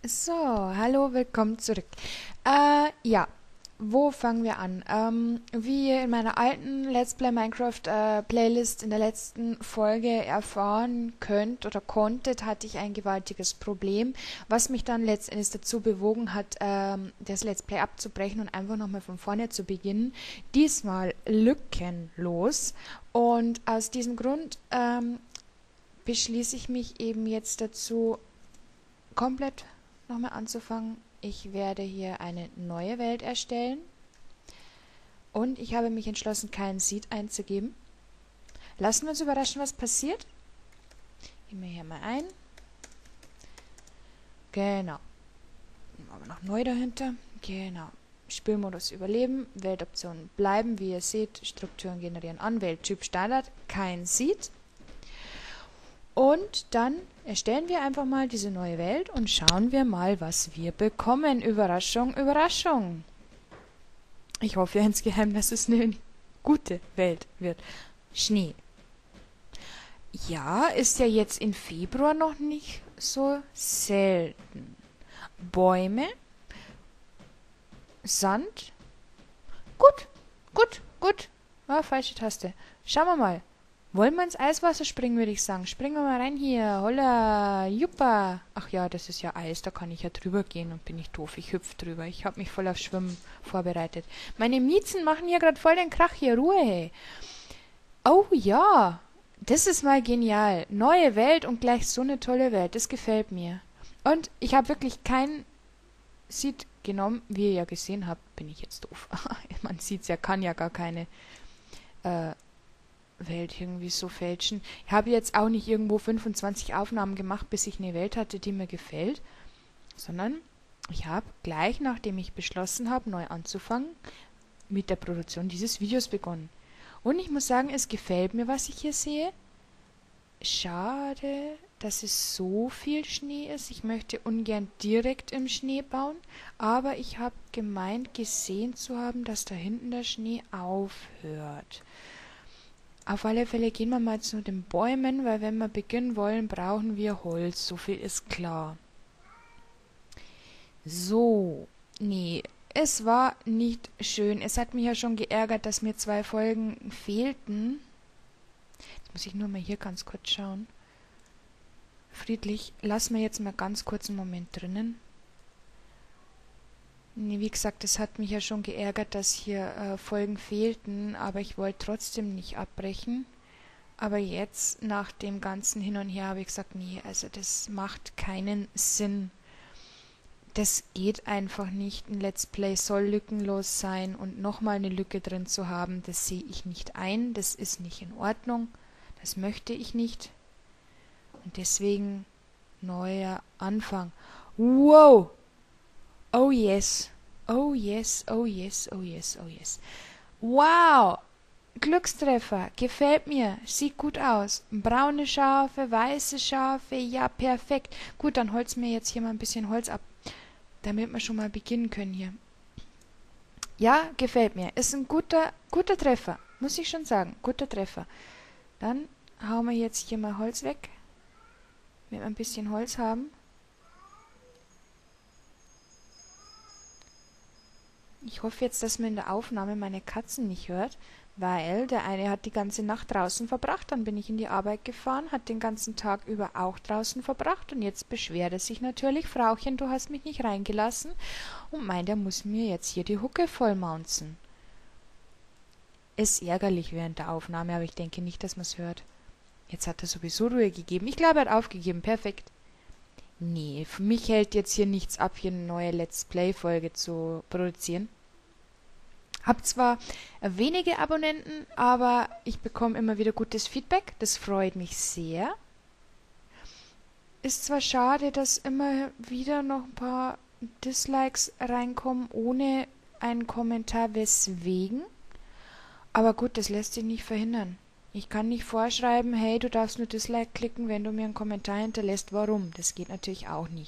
So, hallo, willkommen zurück. Ja, wo fangen wir an? Wie ihr in meiner alten Let's Play Minecraft Playlist in der letzten Folge erfahren könnt oder konntet, hatte ich ein gewaltiges Problem, was mich dann letztendlich dazu bewogen hat, das Let's Play abzubrechen und einfach nochmal von vorne zu beginnen. Diesmal lückenlos. Und aus diesem Grund beschließe ich mich eben jetzt dazu, komplett nochmal anzufangen. Ich werde hier eine neue Welt erstellen und ich habe mich entschlossen, keinen Seed einzugeben. Lassen wir uns überraschen, was passiert. Gehen wir hier mal ein. Genau. Aber noch neu dahinter. Genau. Spielmodus überleben, Weltoptionen bleiben, wie ihr seht, Strukturen generieren an, Welttyp Standard, kein Seed. Und dann erstellen wir einfach mal diese neue Welt und schauen wir mal, was wir bekommen. Überraschung, Überraschung. Ich hoffe ja insgeheim, dass es eine gute Welt wird. Schnee. Ja, ist ja jetzt im Februar noch nicht so selten. Bäume. Sand. Gut, gut, gut. Ah, falsche Taste. Schauen wir mal. Wollen wir ins Eiswasser springen, würde ich sagen. Springen wir mal rein hier. Holla, Juppa. Ach ja, das ist ja Eis, da kann ich ja drüber gehen und bin ich doof. Ich hüpf drüber. Ich habe mich voll auf Schwimmen vorbereitet. Meine Miezen machen hier gerade voll den Krach hier. Ruhe, hey. Oh ja, das ist mal genial. Neue Welt und gleich so eine tolle Welt. Das gefällt mir. Und ich habe wirklich kein Seed genommen. Wie ihr ja gesehen habt, bin ich jetzt doof. Man sieht's ja, kann ja gar keine Welt irgendwie so fälschen. Ich habe jetzt auch nicht irgendwo 25 Aufnahmen gemacht, bis ich eine Welt hatte, die mir gefällt, sondern ich habe gleich, nachdem ich beschlossen habe, neu anzufangen, mit der Produktion dieses Videos begonnen. Und ich muss sagen, es gefällt mir, was ich hier sehe. Schade, dass es so viel Schnee ist. Ich möchte ungern direkt im Schnee bauen, aber ich habe gemeint, gesehen zu haben, dass da hinten der Schnee aufhört. Auf alle Fälle gehen wir mal zu den Bäumen, weil wenn wir beginnen wollen, brauchen wir Holz. So viel ist klar. So, nee, es war nicht schön. Es hat mich ja schon geärgert, dass mir 2 Folgen fehlten. Jetzt muss ich nur mal hier ganz kurz schauen. Friedlich, lass mir jetzt mal ganz kurz einen Moment drinnen. Nee, wie gesagt, es hat mich ja schon geärgert, dass hier Folgen fehlten, aber ich wollte trotzdem nicht abbrechen. Aber jetzt, nach dem ganzen Hin und Her, habe ich gesagt, nee, also das macht keinen Sinn. Das geht einfach nicht. Ein Let's Play soll lückenlos sein und nochmal eine Lücke drin zu haben, das sehe ich nicht ein. Das ist nicht in Ordnung. Das möchte ich nicht. Und deswegen neuer Anfang. Wow! Oh yes. Oh yes, oh yes, oh yes, oh yes. Wow! Glückstreffer. Gefällt mir. Sieht gut aus. Braune Schafe, weiße Schafe. Ja, perfekt. Gut, dann holz mir jetzt hier mal ein bisschen Holz ab, damit wir schon mal beginnen können hier. Ja, gefällt mir. Ist ein guter Treffer. Muss ich schon sagen. Guter Treffer. Dann hauen wir jetzt hier mal Holz weg. Damit wir ein bisschen Holz haben. Ich hoffe jetzt, dass man in der Aufnahme meine Katzen nicht hört, weil der eine hat die ganze Nacht draußen verbracht, dann bin ich in die Arbeit gefahren, hat den ganzen Tag über auch draußen verbracht und jetzt beschwert er sich natürlich, Frauchen, du hast mich nicht reingelassen und meint, er muss mir jetzt hier die Hucke vollmaunzen. Ist ärgerlich während der Aufnahme, aber ich denke nicht, dass man es hört. Jetzt hat er sowieso Ruhe gegeben. Ich glaube, er hat aufgegeben. Perfekt. Nee, für mich hält jetzt hier nichts ab, hier eine neue Let's Play-Folge zu produzieren. Hab zwar wenige Abonnenten, aber ich bekomme immer wieder gutes Feedback. Das freut mich sehr. Ist zwar schade, dass immer wieder noch ein paar Dislikes reinkommen, ohne einen Kommentar weswegen. Aber gut, das lässt sich nicht verhindern. Ich kann nicht vorschreiben, hey, du darfst nur Dislike klicken, wenn du mir einen Kommentar hinterlässt. Warum? Das geht natürlich auch nicht.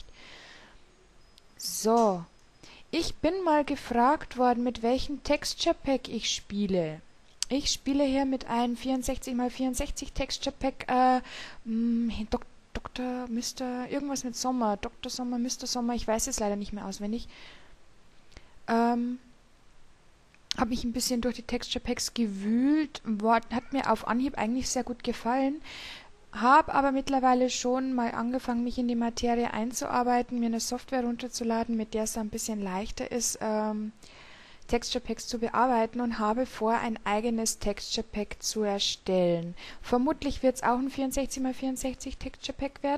So. Ich bin mal gefragt worden, mit welchem Texture Pack ich spiele. Ich spiele hier mit einem 64x64 Texture Pack Dr. Mr. irgendwas mit Sommer, Dr. Sommer, Mr. Sommer, ich weiß es leider nicht mehr auswendig. Ähm, habe mich ein bisschen durch die Texture Packs gewühlt, hat mir auf Anhieb eigentlich sehr gut gefallen, habe aber mittlerweile schon mal angefangen, mich in die Materie einzuarbeiten, mir eine Software runterzuladen, mit der es ein bisschen leichter ist, Texture Packs zu bearbeiten und habe vor, ein eigenes Texture Pack zu erstellen. Vermutlich wird es auch ein 64x64 Texture Pack werden.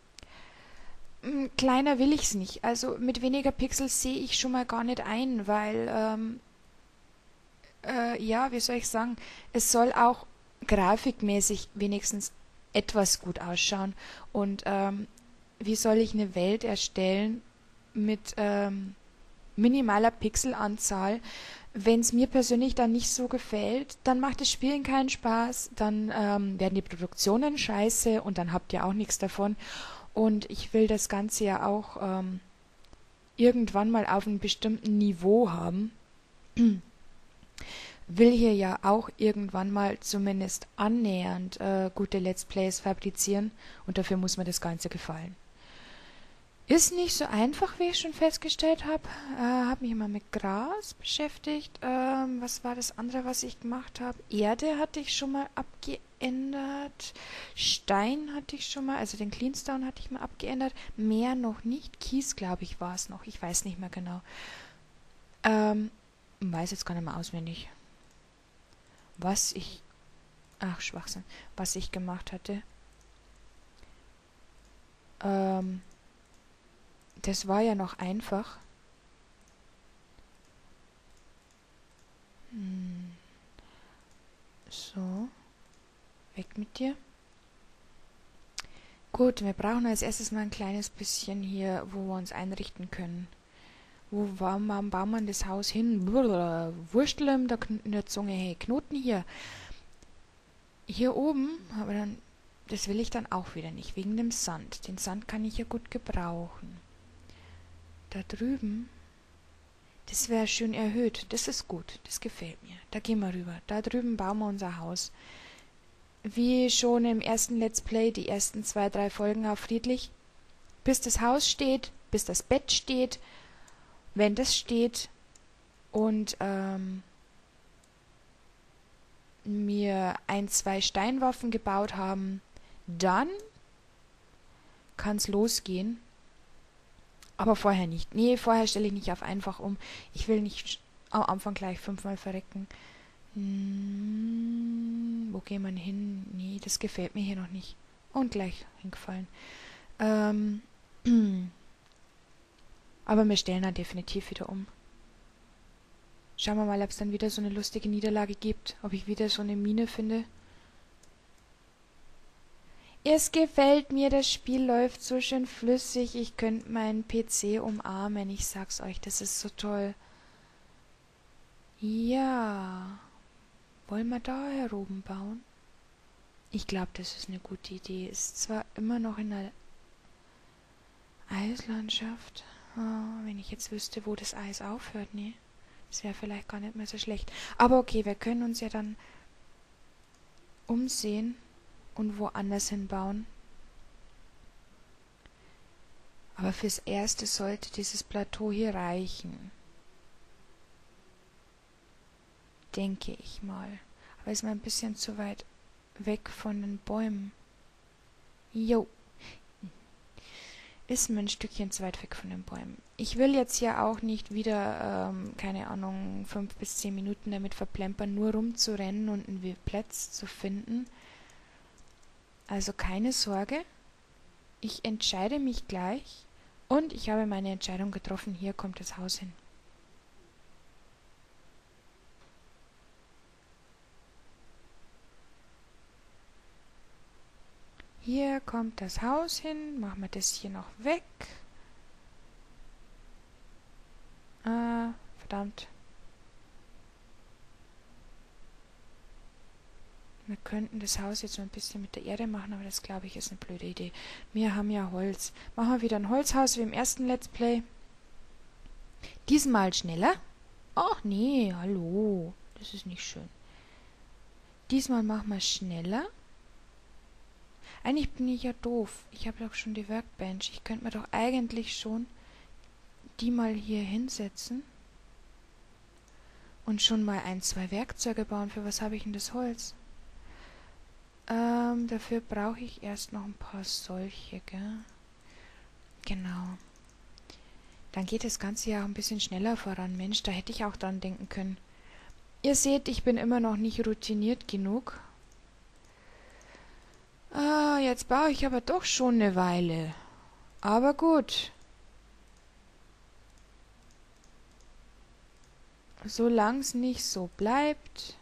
Kleiner will ich es nicht. Also mit weniger Pixels sehe ich schon mal gar nicht ein, weil ja, wie soll ich sagen, es soll auch grafikmäßig wenigstens etwas gut ausschauen. Und wie soll ich eine Welt erstellen mit minimaler Pixelanzahl? Wenn es mir persönlich dann nicht so gefällt, dann macht das Spielen keinen Spaß, dann werden die Produktionen scheiße und dann habt ihr auch nichts davon. Und ich will das Ganze ja auch irgendwann mal auf einem bestimmten Niveau haben. Will hier ja auch irgendwann mal zumindest annähernd gute Let's Plays fabrizieren und dafür muss mir das Ganze gefallen. Ist nicht so einfach, wie ich schon festgestellt habe. Habe mich immer mit Gras beschäftigt. Was war das andere, was ich gemacht habe? Erde hatte ich schon mal abgeändert. Stein hatte ich schon mal, also den Cleanstone hatte ich mal abgeändert. Mehr noch nicht. Kies, glaube ich, war es noch. Ich weiß nicht mehr genau. Weiß jetzt gar nicht mehr auswendig. Schwachsinn, was ich gemacht hatte. Das war ja noch einfach. So, weg mit dir. Gut, wir brauchen als erstes mal ein kleines bisschen hier, wo wir uns einrichten können. Bauen wir das Haus hin? Wurstel in der Zunge, hey, Knoten hier. Hier oben, aber dann, das will ich dann auch wieder nicht, wegen dem Sand. Den Sand kann ich ja gut gebrauchen. Da drüben, das wäre schön erhöht. Das ist gut, das gefällt mir. Da gehen wir rüber. Da drüben bauen wir unser Haus. Wie schon im ersten Let's Play, die ersten 2, 3 Folgen auf friedlich. Bis das Haus steht, bis das Bett steht, wenn das steht und mir 1, 2 Steinwaffen gebaut haben, dann kann's losgehen. Aber vorher nicht. Nee, vorher stelle ich nicht auf einfach um. Ich will nicht am Anfang gleich 5-mal verrecken. Wo gehen wir hin? Nee, das gefällt mir hier noch nicht. Und gleich hingefallen. Aber wir stellen dann definitiv wieder um. Schauen wir mal, ob es dann wieder so eine lustige Niederlage gibt. Ob ich wieder so eine Mine finde. Es gefällt mir, das Spiel läuft so schön flüssig. Ich könnte meinen PC umarmen. Ich sag's euch, das ist so toll. Ja. Wollen wir da heroben bauen? Ich glaube, das ist eine gute Idee. Ist zwar immer noch in der Eislandschaft. Oh, wenn ich jetzt wüsste, wo das Eis aufhört, nee. Das wäre vielleicht gar nicht mehr so schlecht. Aber okay, wir können uns ja dann umsehen und woanders hinbauen. Aber fürs Erste sollte dieses Plateau hier reichen. Denke ich mal. Aber ist mal ein bisschen zu weit weg von den Bäumen. Jo. Ist mir ein Stückchen zu weit weg von den Bäumen. Ich will jetzt hier auch nicht wieder, keine Ahnung, 5 bis 10 Minuten damit verplempern, nur rumzurennen und einen Platz zu finden. Also keine Sorge, ich entscheide mich gleich und ich habe meine Entscheidung getroffen, hier kommt das Haus hin. Hier kommt das Haus hin, machen wir das hier noch weg. Verdammt. Wir könnten das Haus jetzt so ein bisschen mit der Erde machen, aber das glaube ich ist eine blöde Idee. Wir haben ja Holz. Machen wir wieder ein Holzhaus wie im ersten Let's Play. Diesmal schneller. Ach nee, hallo. Das ist nicht schön. Diesmal machen wir schneller. Eigentlich bin ich ja doof. Ich habe doch schon die Workbench. Ich könnte mir doch eigentlich schon die mal hier hinsetzen und schon mal ein, zwei Werkzeuge bauen. Für was habe ich denn das Holz? Dafür brauche ich erst noch ein paar solche, gell? Genau. Dann geht das Ganze ja auch ein bisschen schneller voran. Mensch, da hätte ich auch dran denken können. Ihr seht, ich bin immer noch nicht routiniert genug. Jetzt baue ich aber doch schon eine Weile. Aber gut. Solange es nicht so bleibt,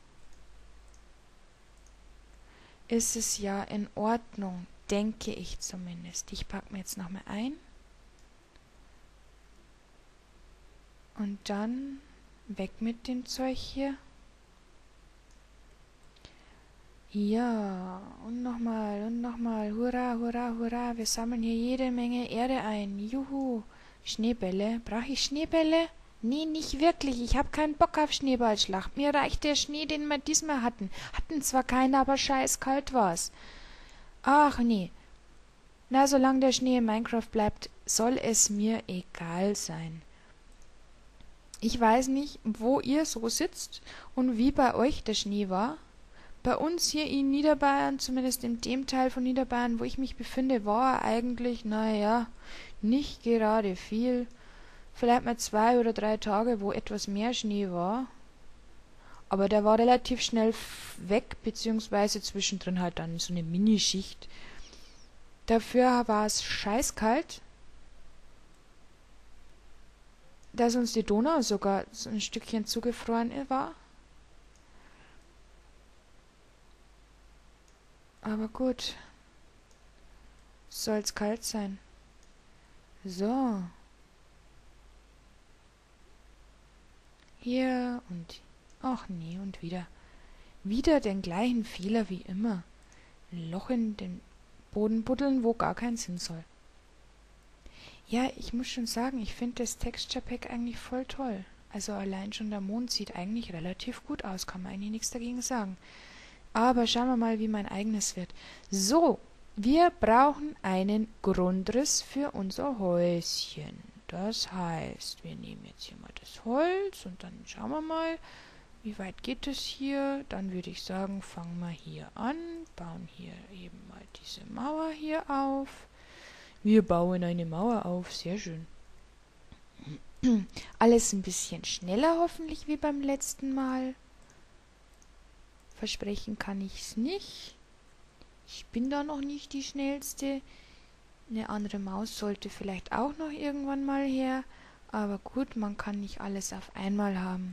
ist es ja in Ordnung, denke ich zumindest. Ich packe mir jetzt nochmal ein. Und dann weg mit dem Zeug hier. Ja, und nochmal, und nochmal. Hurra, hurra, hurra. Wir sammeln hier jede Menge Erde ein. Juhu. Schneebälle. Brauche ich Schneebälle? Nee, nicht wirklich. Ich habe keinen Bock auf Schneeballschlacht. Mir reicht der Schnee, den wir diesmal hatten. Hatten zwar keinen, aber scheiß kalt war's. Ach nee. Na, solange der Schnee in Minecraft bleibt, soll es mir egal sein. Ich weiß nicht, wo ihr so sitzt und wie bei euch der Schnee war. Bei uns hier in Niederbayern, zumindest in dem Teil von Niederbayern, wo ich mich befinde, war er eigentlich, naja, nicht gerade viel. Vielleicht mal 2 oder 3 Tage, wo etwas mehr Schnee war. Aber der war relativ schnell weg, beziehungsweise zwischendrin halt dann so eine Minischicht. Dafür war es scheißkalt, dass uns die Donau sogar so ein Stückchen zugefroren war. Aber gut, soll's kalt sein. So. Hier und... Ach nee, und wieder. Wieder den gleichen Fehler wie immer. Ein Loch in den Boden buddeln, wo gar keinen Sinn soll. Ja, ich muss schon sagen, ich finde das Texture Pack eigentlich voll toll. Also allein schon der Mond sieht eigentlich relativ gut aus, kann man eigentlich nichts dagegen sagen. Aber schauen wir mal, wie mein eigenes wird. So, wir brauchen einen Grundriss für unser Häuschen. Das heißt, wir nehmen jetzt hier mal das Holz und dann schauen wir mal, wie weit geht es hier. Dann würde ich sagen, fangen wir hier an, bauen hier eben mal diese Mauer hier auf. Wir bauen eine Mauer auf, sehr schön. Alles ein bisschen schneller hoffentlich wie beim letzten Mal. Versprechen kann ich's nicht. Ich bin da noch nicht die Schnellste. Eine andere Maus sollte vielleicht auch noch irgendwann mal her. Aber gut, man kann nicht alles auf einmal haben.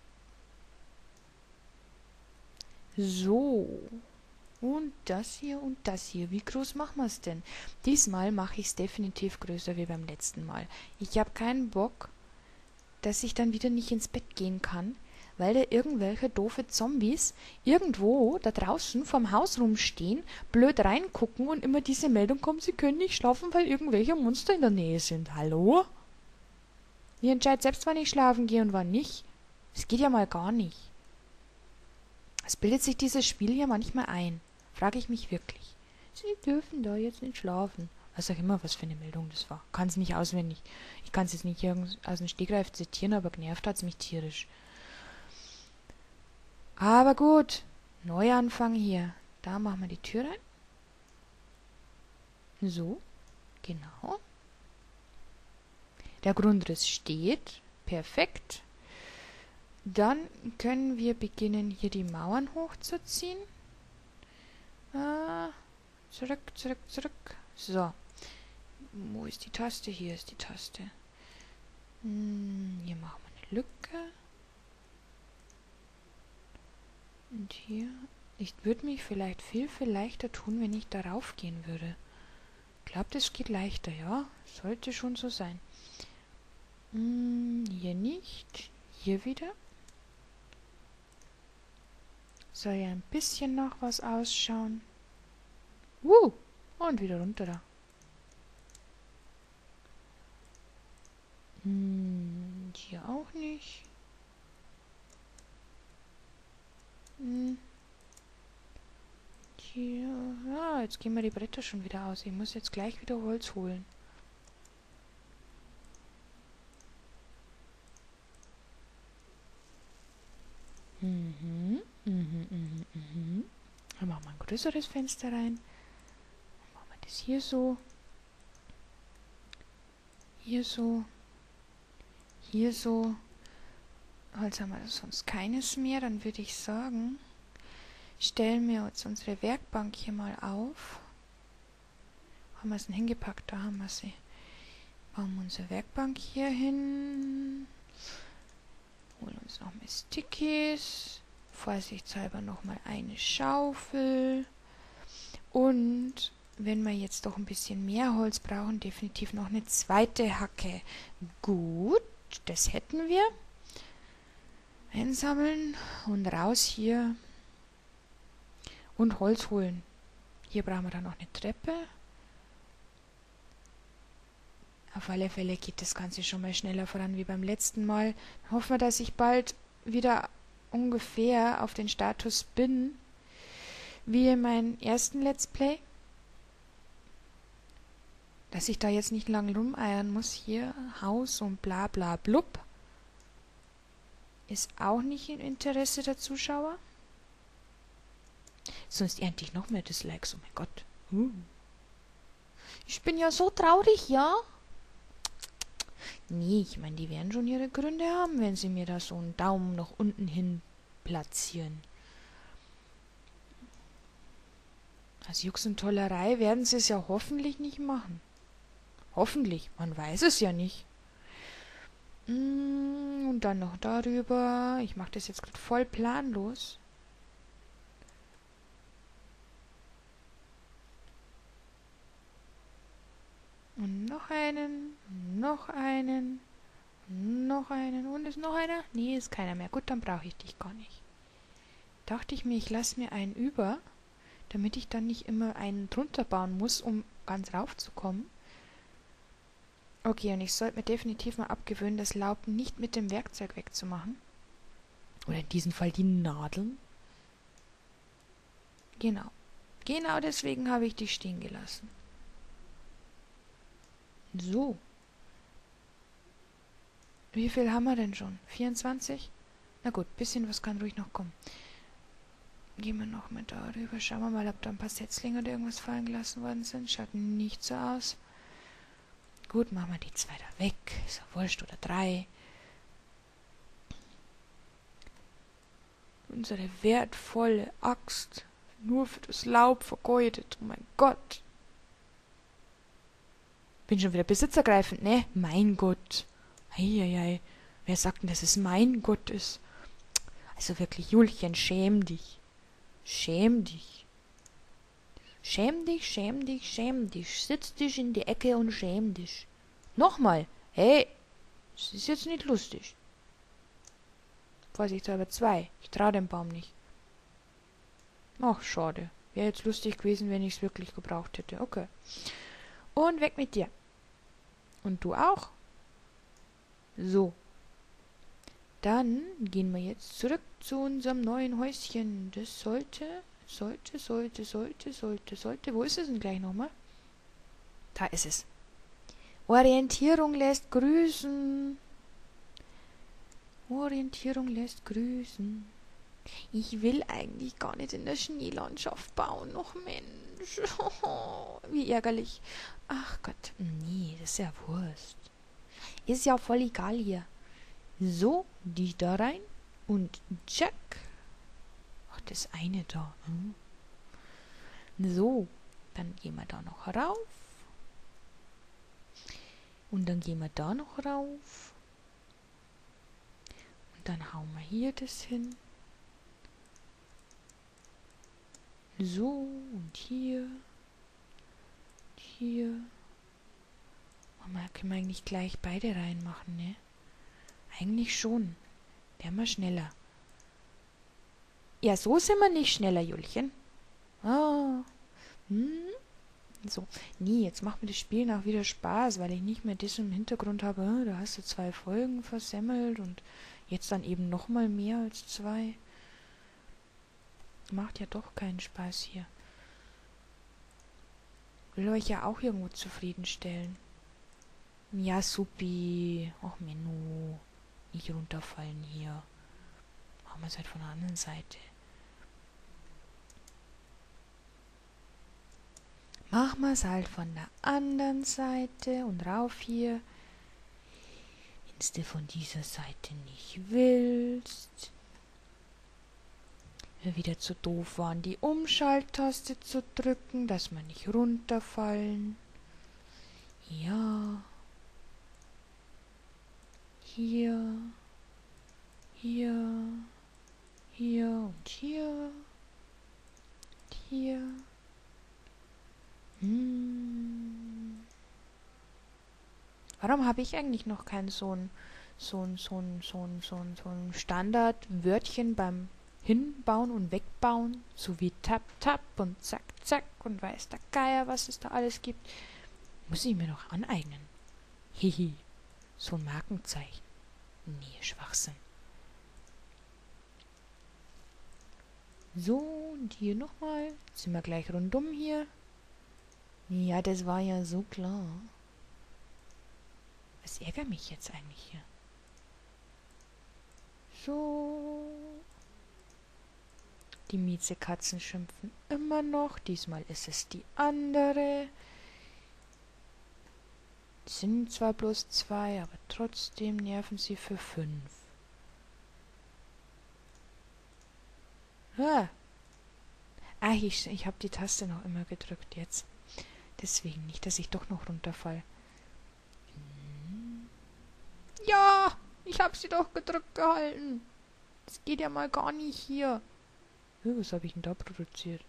So. Und das hier und das hier. Wie groß machen wir es denn? Diesmal mache ich es definitiv größer wie beim letzten Mal. Ich habe keinen Bock, dass ich dann wieder nicht ins Bett gehen kann, weil da irgendwelche doofe Zombies irgendwo da draußen vorm Haus rumstehen, blöd reingucken und immer diese Meldung kommt, sie können nicht schlafen, weil irgendwelche Monster in der Nähe sind. Hallo? Ich entscheide selbst, wann ich schlafen gehe und wann nicht. Das geht ja mal gar nicht. Es bildet sich dieses Spiel hier manchmal ein. Frage ich mich wirklich. Sie dürfen da jetzt nicht schlafen. Was auch immer, was für eine Meldung das war. Kann es nicht auswendig. Ich kann es jetzt nicht aus dem Stegreif zitieren, aber genervt hat es mich tierisch. Aber gut, Neuanfang hier. Da machen wir die Tür rein. So, genau. Der Grundriss steht. Perfekt. Dann können wir beginnen, hier die Mauern hochzuziehen. Zurück, zurück, zurück. So. Wo ist die Taste? Hier ist die Taste. Hier machen wir eine Lücke. Und hier. Ich würde mich vielleicht viel, viel leichter tun, wenn ich darauf gehen würde. Ich glaube, das geht leichter, ja? Sollte schon so sein. Hier nicht. Hier wieder. Soll ja ein bisschen noch was ausschauen. Und wieder runter da. Hier auch nicht. Hier. jetzt gehen wir die Bretter schon wieder aus. Ich muss jetzt gleich wieder Holz holen. Dann machen wir ein größeres Fenster rein. Dann machen wir das hier so. Hier so. Hier so. Holz haben wir sonst keines mehr. Dann würde ich sagen, stellen wir jetzt unsere Werkbank hier mal auf. Haben wir sie hingepackt? Da haben wir sie. Bauen wir unsere Werkbank hier hin. Holen uns noch mehr Stickies. Vorsichtshalber nochmal eine Schaufel. Und wenn wir jetzt doch ein bisschen mehr Holz brauchen, definitiv noch eine zweite Hacke. Gut, das hätten wir. Einsammeln und raus hier. Und Holz holen. Hier brauchen wir dann noch eine Treppe. Auf alle Fälle geht das Ganze schon mal schneller voran wie beim letzten Mal. Hoffen wir, dass ich bald wieder ungefähr auf den Status bin, wie in meinem ersten Let's Play. Dass ich da jetzt nicht lang rumeiern muss. Hier Haus und bla bla blub. Ist auch nicht im Interesse der Zuschauer. Sonst ernte ich noch mehr Dislikes. Oh mein Gott. Ich bin ja so traurig, ja? Nee, ich meine, die werden schon ihre Gründe haben, wenn sie mir da so einen Daumen nach unten hin platzieren. Als Jux und Tollerei werden sie es ja hoffentlich nicht machen. Hoffentlich, man weiß es ja nicht. Und dann noch darüber. Ich mache das jetzt gerade voll planlos. Und noch einen, noch einen, noch einen. Und ist noch einer? Nee, ist keiner mehr. Gut, dann brauche ich dich gar nicht. Dachte ich mir, ich lasse mir einen über, damit ich dann nicht immer einen drunter bauen muss, um ganz raufzukommen. Okay, und ich sollte mir definitiv mal abgewöhnen, das Laub nicht mit dem Werkzeug wegzumachen. Oder in diesem Fall die Nadeln. Genau. Genau deswegen habe ich die stehen gelassen. So. Wie viel haben wir denn schon? 24? Na gut, bisschen was kann ruhig noch kommen. Gehen wir noch mal darüber. Schauen wir mal, ob da ein paar Setzlinge oder irgendwas fallen gelassen worden sind. Schaut nicht so aus. Gut, machen wir die 2 da weg. Ist ja wurscht, oder 3. Unsere wertvolle Axt. Nur für das Laub vergeudet. Oh mein Gott. Bin schon wieder besitzergreifend, ne? Mein Gott. Eieiei. Wer sagt denn, dass es mein Gott ist? Also wirklich, Julchen, schäm dich. Schäm dich. Schäm dich, schäm dich, schäm dich. Sitz dich in die Ecke und schäm dich. Nochmal. Hey, das ist jetzt nicht lustig. Vorsichtshalber 2. Ich trau dem Baum nicht. Ach, schade. Wäre jetzt lustig gewesen, wenn ich es wirklich gebraucht hätte. Okay. Und weg mit dir. Und du auch. So. Dann gehen wir jetzt zurück zu unserem neuen Häuschen. Das sollte. Wo ist es denn gleich nochmal? Da ist es. Orientierung lässt grüßen. Orientierung lässt grüßen. Ich will eigentlich gar nicht in der Schneelandschaft bauen. Och Mensch. Wie ärgerlich. Ach Gott. Nee, das ist ja Wurst. Ist ja voll egal hier. So, die da rein. Und Jack. Ach, das eine da. So, dann gehen wir da noch rauf. Und dann gehen wir da noch rauf. Und dann hauen wir hier das hin. So, und hier. Hier. Mama, können wir eigentlich gleich beide reinmachen, ne? Eigentlich schon. Wären wir schneller. Ja, so sind wir nicht schneller, Julchen. Ah. So. Nee, jetzt macht mir das Spiel auch wieder Spaß, weil ich nicht mehr das im Hintergrund habe. Da hast du 2 Folgen versemmelt und jetzt dann eben noch mal mehr als 2. Macht ja doch keinen Spaß hier. will euch ja auch irgendwo zufriedenstellen. Ja, supi. Och, Menno. Nicht runterfallen hier. Machen wir es halt von der anderen Seite. Machen wir es halt von der anderen Seite und rauf hier. Wenn du von dieser Seite nicht willst. Wir wieder zu doof waren, die Umschalttaste zu drücken, dass wir nicht runterfallen. Ja. Hier. Hier. Hier und hier. Und hier. Warum habe ich eigentlich noch kein so ein Standardwörtchen beim Hinbauen und Wegbauen, so wie Tap, Tap und Zack, Zack und weiß der Geier, was es da alles gibt? Muss ich mir noch aneignen. Hihi, so ein Markenzeichen. Nee, Schwachsinn. So, und hier nochmal. Sind wir gleich rundum hier. Ja, das war ja so klar. Was ärgert mich jetzt eigentlich hier? So. Die Miezekatzen schimpfen immer noch. Diesmal ist es die andere. Es sind zwar bloß 2, aber trotzdem nerven sie für 5. Ich habe die Taste noch immer gedrückt jetzt. Deswegen nicht, dass ich doch noch runterfall. Ja, ich habe sie doch gedrückt gehalten. Das geht ja mal gar nicht hier. Was habe ich denn da produziert?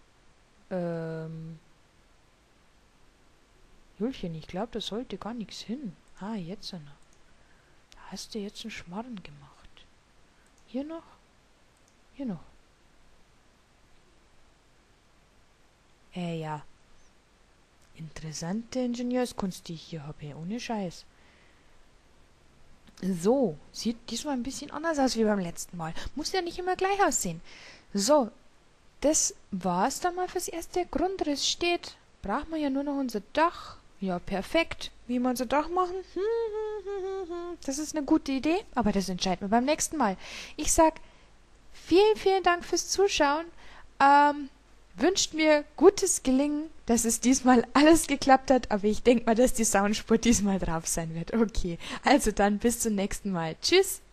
Julchen, ich glaube, das sollte gar nichts hin. Ah, jetzt noch. Da hast du jetzt einen Schmarrn gemacht. Hier noch? Hier noch. Ja. Interessante Ingenieurskunst, die ich hier habe, ohne Scheiß. So, sieht diesmal ein bisschen anders aus wie beim letzten Mal. Muss ja nicht immer gleich aussehen. So, das war's dann mal fürs erste. Grundriss steht. Brauchen wir ja nur noch unser Dach. Ja, perfekt. Wie wir unser Dach machen? Das ist eine gute Idee, aber das entscheiden wir beim nächsten Mal. Ich sag vielen, vielen Dank fürs Zuschauen. Wünscht mir gutes Gelingen, dass es diesmal alles geklappt hat, aber ich denke mal, dass die Soundspur diesmal drauf sein wird. Okay, also dann bis zum nächsten Mal. Tschüss!